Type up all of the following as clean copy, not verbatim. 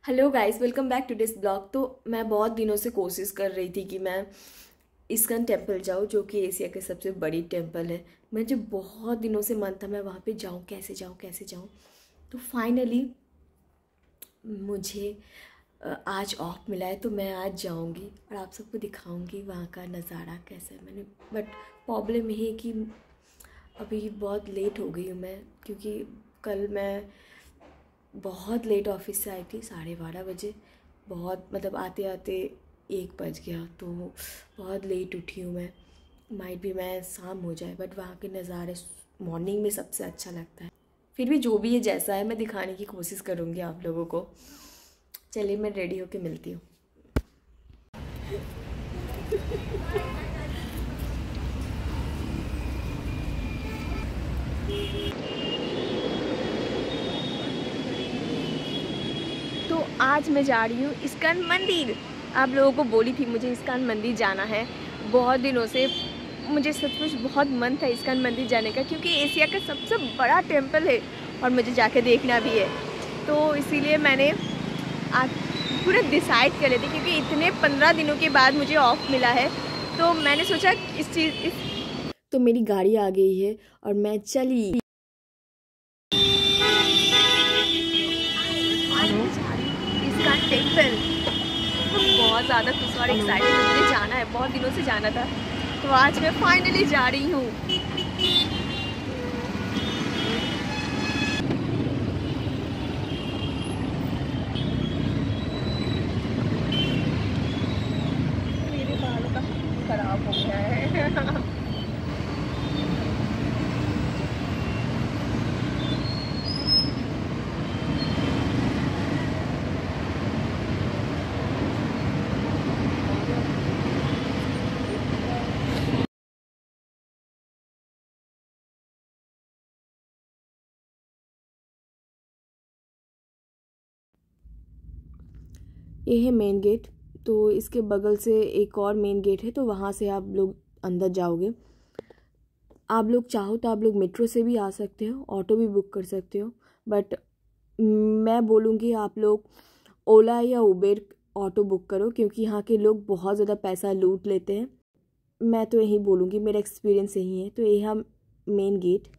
Hello guys, welcome back to this blog. तो मैं बहुत दिनों से कोशिश कर रही थी कि मैं इस्कॉन टेम्पल जाऊँ, जो कि एशिया के सबसे बड़ी टेम्पल है। मुझे बहुत दिनों से मन था मैं वहाँ पे जाऊँ, कैसे जाऊँ कैसे जाऊँ। तो फाइनली मुझे आज ऑफ मिला है, तो मैं आज जाऊँगी और आप सबको दिखाऊँगी वहाँ का नज़ारा कैसा है। बट प्रॉब्लम ये है कि अभी बहुत लेट हो गई हूँ मैं, क्योंकि कल मैं बहुत लेट ऑफिस से आई थी, 12:30 बजे। बहुत मतलब आते आते 1 बज गया, तो बहुत लेट उठी हूँ मैं। माइट भी मैं शाम हो जाए, बट वहाँ के नज़ारे मॉर्निंग में सबसे अच्छा लगता है। फिर भी जो भी है जैसा है, मैं दिखाने की कोशिश करूँगी आप लोगों को। चलिए मैं रेडी होके मिलती हूँ। तो आज मैं जा रही हूँ इस्कॉन मंदिर। आप लोगों को बोली थी मुझे इस्कॉन मंदिर जाना है, बहुत दिनों से मुझे सचमुच बहुत मन था इस्कॉन मंदिर जाने का, क्योंकि एशिया का सबसे बड़ा टेम्पल है और मुझे जाके देखना भी है। तो इसीलिए मैंने आज पूरा डिसाइड कर लेती, क्योंकि इतने 15 दिनों के बाद मुझे ऑफ मिला है, तो मैंने सोचा तो मेरी गाड़ी आ गई है और मैं चली। इस्कॉन टेम्पल बहुत ज़्यादा खुश और एक्साइटेड, मुझे जाना है, बहुत दिनों से जाना था, तो आज मैं फाइनली जा रही हूँ। मेरे बालों का खराब हो गया है। ये है मेन गेट, तो इसके बगल से एक और मेन गेट है, तो वहाँ से आप लोग अंदर जाओगे। आप लोग चाहो तो आप लोग मेट्रो से भी आ सकते हो, ऑटो भी बुक कर सकते हो, बट मैं बोलूँगी आप लोग ओला या उबेर ऑटो बुक करो, क्योंकि यहाँ के लोग बहुत ज़्यादा पैसा लूट लेते हैं। मैं तो यही बोलूँगी, मेरा एक्सपीरियंस यही है। तो ये हम मेन गेट।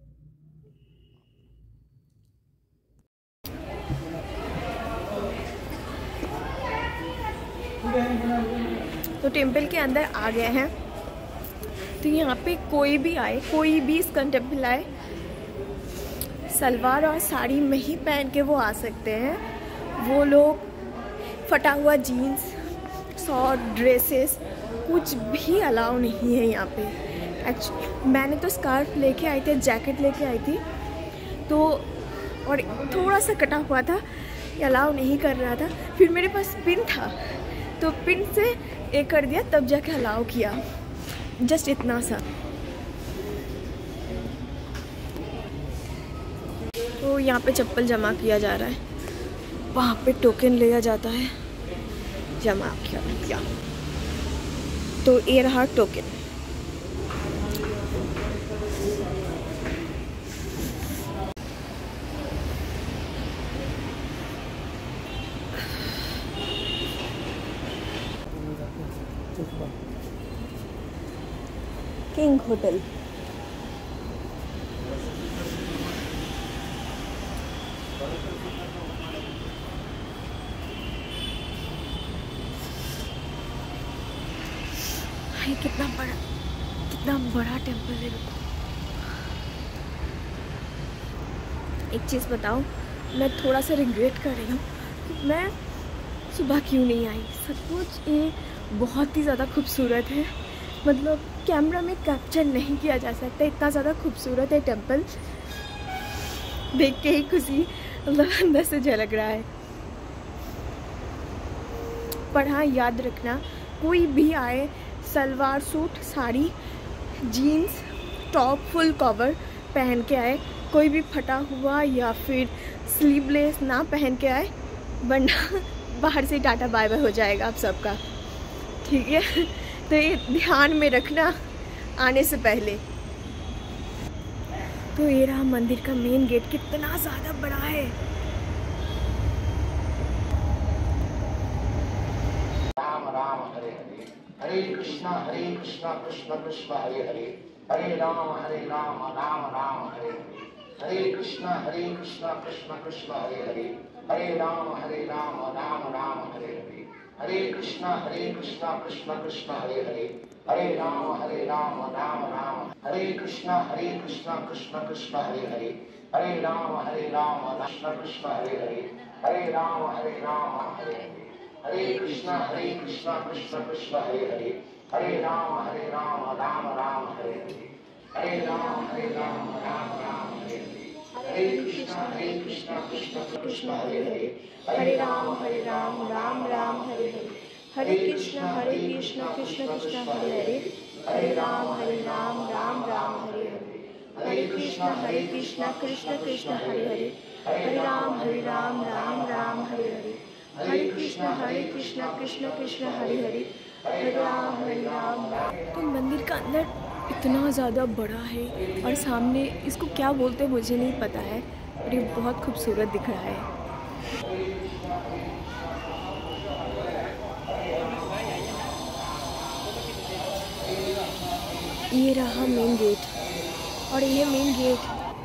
तो टेम्पल के अंदर आ गए हैं। तो यहाँ पे कोई भी आए, कोई भी इस्कॉन टेम्पल आए, सलवार और साड़ी में ही पहन के वो आ सकते हैं। वो लोग फटा हुआ जीन्स, शॉर्ट ड्रेसेस कुछ भी अलाउ नहीं है यहाँ पे। एक्चुअली मैंने तो स्कार्फ लेके आई थी, जैकेट लेके आई थी, तो और थोड़ा सा कटा हुआ था, अलाउ नहीं कर रहा था। फिर मेरे पास पिन था, तो पिन से एक कर दिया, तब जाके अलाउ किया, जस्ट इतना सा। तो यहाँ पे चप्पल जमा किया जा रहा है, वहाँ पे टोकन लिया जाता है, जमा किया। तो ये रहा टोकन। King hotel. ये कितना बड़ा टेम्पल है। एक चीज़ बताओ, मैं थोड़ा सा रिग्रेट कर रही हूँ, मैं सुबह क्यों नहीं आई। सचमुच ये बहुत ही ज़्यादा खूबसूरत है, मतलब कैमरा में कैप्चर नहीं किया जा सकता, इतना ज़्यादा खूबसूरत है टेम्पल। देख के ही खुशी मतलब अंदर से झलक रहा है। पर हाँ, याद रखना, कोई भी आए salwar suit, sari, jeans, top full cover पहन के आए। कोई भी फटा हुआ या फिर स्लीवलेस ना पहन के आए, वरना बाहर से टाटा बाय बाय हो जाएगा आप सबका, ठीक है। तो ये ध्यान में रखना आने से पहले। तो ये रहा मंदिर का मेन गेट, कितना ज़्यादा बड़ा है। राम हरे हरे, हरे कृष्णा कृष्ण कृष्ण हरे हरे, हरे राम राम राम हरे हरे, हरे कृष्णा कृष्ण कृष्ण हरे हरे, हरे राम राम राम हरे हरे, हरे कृष्णा कृष्ण कृष्ण हरे हरे, हरे राम राम राम, हरे कृष्णा कृष्ण कृष्ण हरे हरे, हरे राम कृष्ण कृष्ण हरे हरे, हरे राम हरे हरे, हरे कृष्णा कृष्ण कृष्ण हरे हरे, हरे राम राम राम हरे हरे, हरे राम राम राम हरे हरे, हरे कृष्णा कृष्ण कृष्ण हरे हरे, हरे राम राम राम हरे हरे, हरे कृष्णा कृष्ण कृष्ण हरे हरे, हरे राम राम राम हरे हरे, हरे कृष्णा कृष्ण कृष्ण हरे हरे, हरे राम राम राम हरे हरे, हरे कृष्णा कृष्ण कृष्ण हरे हरे, हरे राम तो मंदिर का अंदर इतना ज़्यादा बड़ा है और सामने इसको क्या बोलते हैं मुझे नहीं पता है, और ये बहुत खूबसूरत दिख रहा है। ये रहा मेन गेट, और ये मेन गेट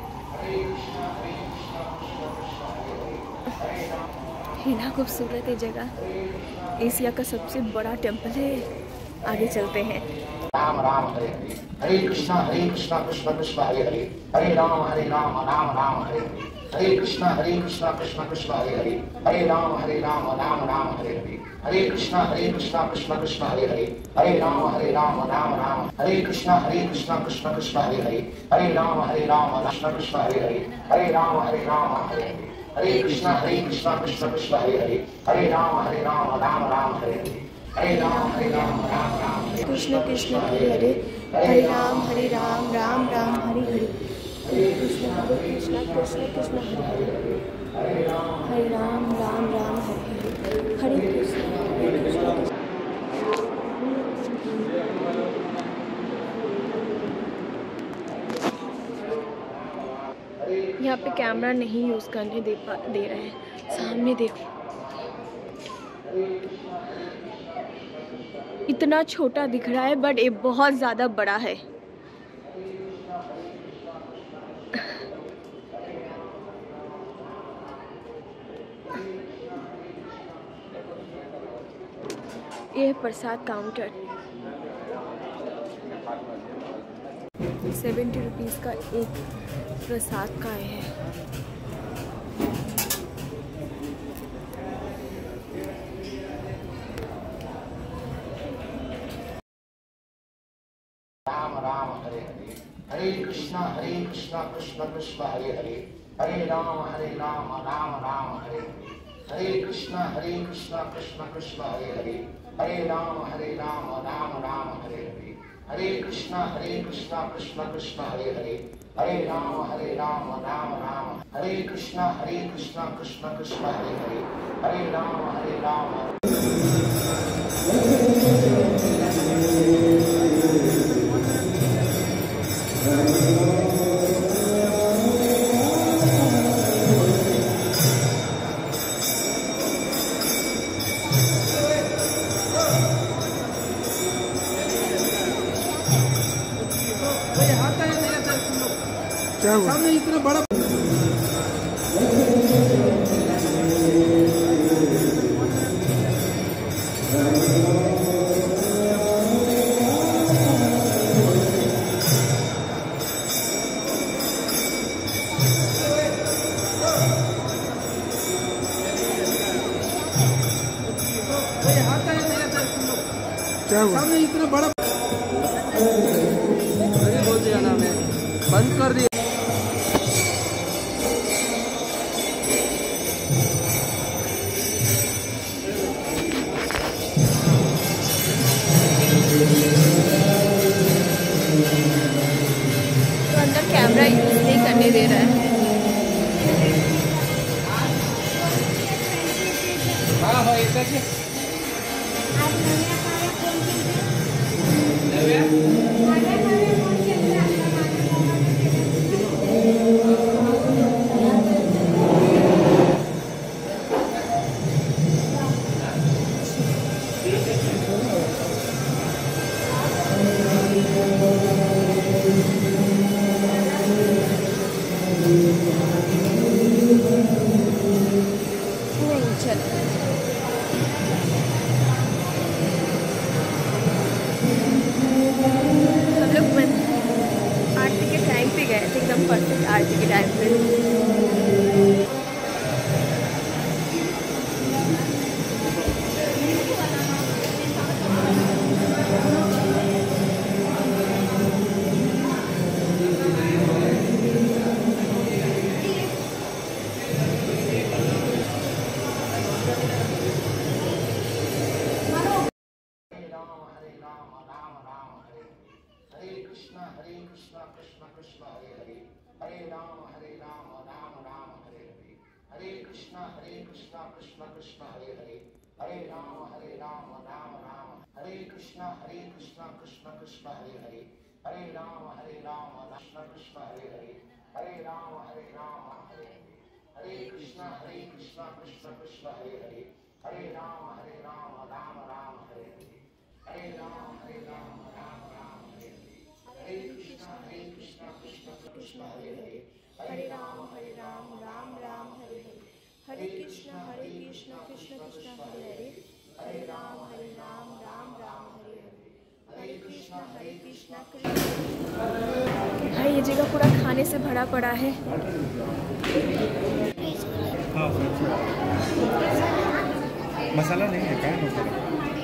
है ना, खूबसूरत है जगह। एशिया का सबसे बड़ा टेम्पल है। आगे चलते हैं। राम राम हरे हरे, हरे कृष्णा कृष्ण कृष्ण हरे हरे, हरे राम राम राम हरे हरे, हरे कृष्णा कृष्ण कृष्ण हरे हरे, हरे राम राम राम हरे हरे, हरे कृष्णा कृष्ण कृष्ण हरे हरे, हरे राम राम राम, हरे कृष्णा कृष्ण कृष्ण हरे हरे, हरे राम कृष्ण कृष्ण हरे हरे, हरे राम हरे हरे, हरे कृष्णा कृष्ण कृष्ण हरे हरे, हरे राम राम राम हरे हरे, हरे राम राम राम, कृष्ण कृष्ण हरे हरे, हरे राम राम राम हरे हरे, हरे कृष्ण कृष्ण कृष्ण हरे हरे, हरे राम राम हरे हरे, हरे कृष्ण यहाँ पे कैमरा नहीं यूज़ करने दे रहा है। सामने देखो, इतना छोटा दिख रहा है बट ये बहुत ज़्यादा बड़ा है। ये है प्रसाद काउंटर। 70 रुपीज़ का एक प्रसाद का है। राम राम हरे हरे, हरे कृष्णा कृष्ण कृष्ण हरे हरे, हरे राम राम राम हरे हरे, हरे कृष्णा कृष्ण कृष्ण हरे हरे, हरे राम राम राम हरे हरे, हरे कृष्णा कृष्ण कृष्ण हरे हरे, हरे राम राम राम, हरे कृष्णा कृष्ण कृष्ण हरे हरे, हरे राम क्या हुआ? सामने इतना बड़ा क्या हुआ? सामने इतना बड़ा बोल दिया ना, मैं बंद कर दिया। तो अंदर कैमरा यूज़ नहीं करने दे रहा है। हाँ भाई कैसे? चलो। हम लोग आरती के टाइम पे गए थे, एकदम परफेक्ट आरती के टाइम पे। हरे कृष्णा कृष्णा हरे हरे, हरे राम राम राम हरे हरे, हरे कृष्णा कृष्णा कृष्णा हरे हरे, हरे राम राम राम, हरे कृष्णा कृष्णा कृष्णा हरे हरे, हरे राम कृष्णा कृष्णा हरे हरे, हरे राम हरे हरे हरे, हरे कृष्णा कृष्णा कृष्णा हरे हरे, हरे राम राम राम हरे हरे, हरे राम राम राम हरे हरे, हरे कृष्णा कृष्णा कृष्णा हरे हरे, हरे राम राम राम हरे हरे, हरे कृष्णा कृष्णा कृष्णा हरे हरे, हरे राम राम राम हरे हरे, हरे कृष्णा कृष्णा। भाई ये जगह पूरा खाने से भरा पड़ा है। मसाला नहीं है, क्या है मसाला?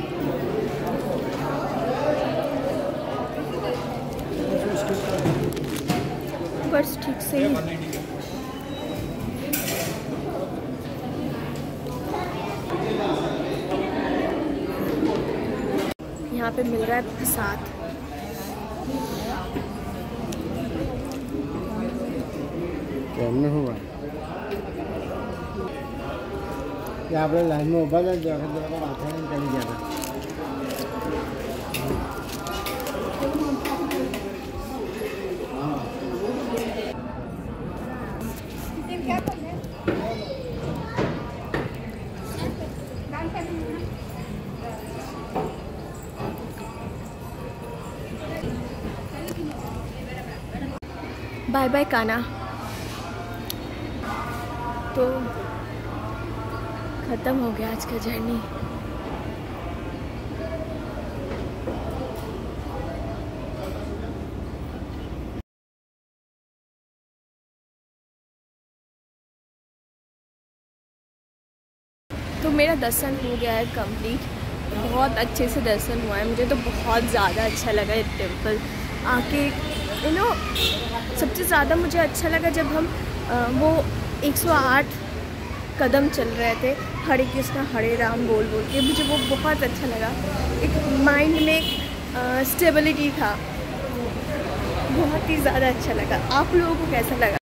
बस ठीक से ही यहाँ पे मिल रहा है प्रसाद। कैमरा हुआ यहाँ पे लाइन में ऊपर चली जाता। Bye bye Kanha. तो ख़त्म हो गया आज का जर्नी। तो मेरा दर्शन हो गया है कंप्लीट, बहुत अच्छे से दर्शन हुआ है। मुझे तो बहुत ज़्यादा अच्छा लगा ये टेम्पल आके। सबसे ज़्यादा मुझे अच्छा लगा जब हम वो 108 कदम चल रहे थे हरे कृष्णा हरे राम बोल बोल के। मुझे वो बहुत अच्छा लगा, एक माइंड में स्टेबिलिटी था, बहुत ही ज़्यादा अच्छा लगा। आप लोगों को कैसा लगा?